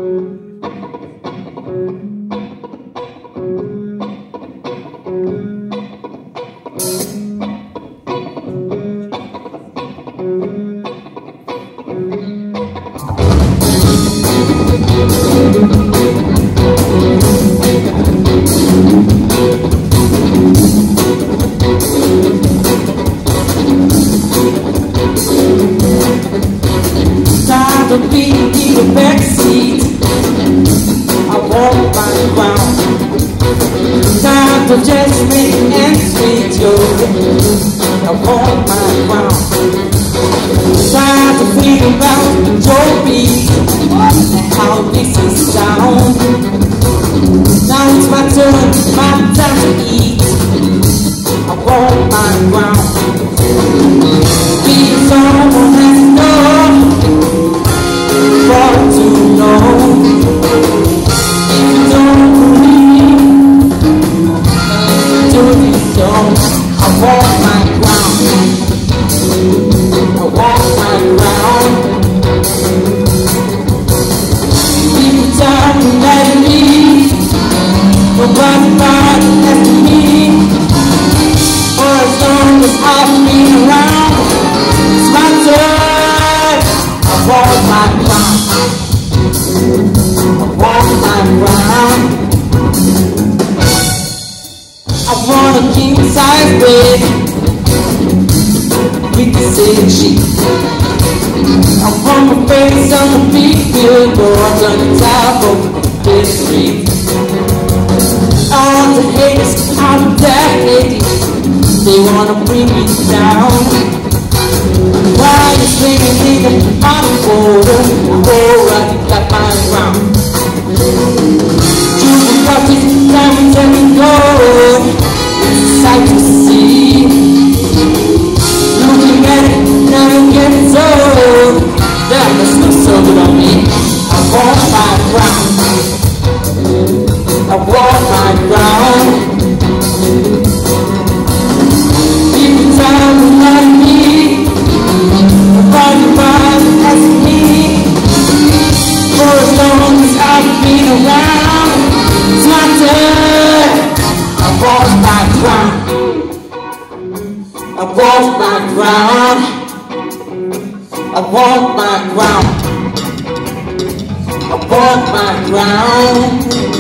To be in the backseat, I walk my ground. Time to just make ends meet, yo. I walk my ground. Time to think about your beat and how this is sound. Now it's my turn, my time to eat. I walk my ground. Be someone that's known for too long. If you don't believe, do this song. I walk my ground. I walk my ground. People tell me that it leaves, nobody has to me. For as long as I've been around, it's my turn. I walk my ground. I walk my ground. I want a king-size bed with the same sheet. I want my face on the big billboard on the top of the street. All the haters, all the bad ladies, they wanna bring me down. Why you swinging in the bottom border? Oh, I got my ground. Choosing coffee, diamonds and gold. It's a sight to see. Looking at it, never gets old. That must look so good on me. I walk my ground. I walk my ground. People tell me like me, nobody has me. For as long as I've been around, it's my turn. I walk my ground. I walk my ground. I walk my ground. I walk my ground.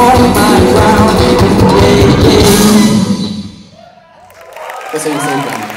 Essa é a